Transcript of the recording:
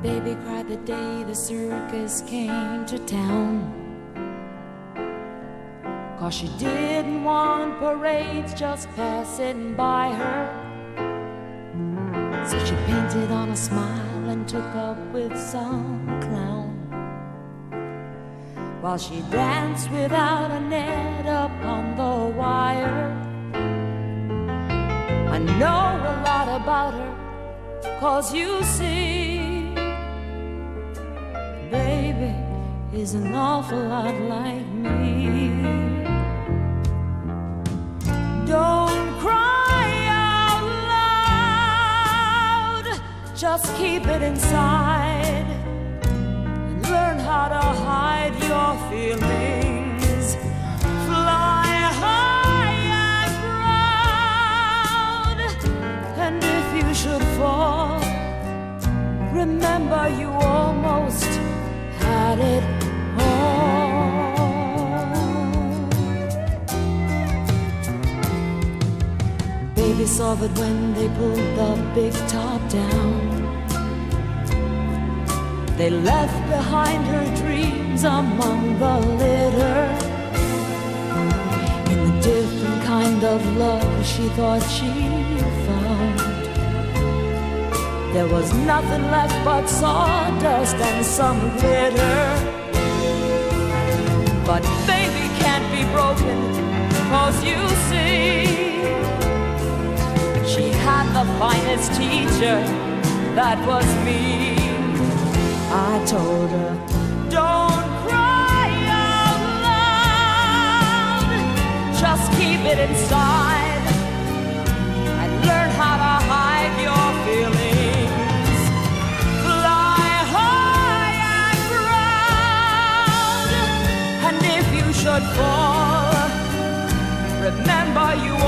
Baby cried the day the circus came to town, 'cause she didn't want parades just passing by her. So she painted on a smile and took up with some clown, while she danced without a net upon the wire. I know a lot about her, 'cause you see, baby is an awful lot like me. Don't cry out loud, just keep it inside, and learn how to hide your feelings. Fly high and proud, and if you should fall, remember you almost had it all. Baby saw that when they pulled the big top down, they left behind her dreams among the litter. In the different kind of love she thought she found, there was nothing left but sawdust and some glitter. But baby can't be broken, 'cause you see, she had the finest teacher, that was me. I told her, don't cry out loud, just keep it inside, and learn how to hide your feelings. Fly high and proud, and if you should fall, remember you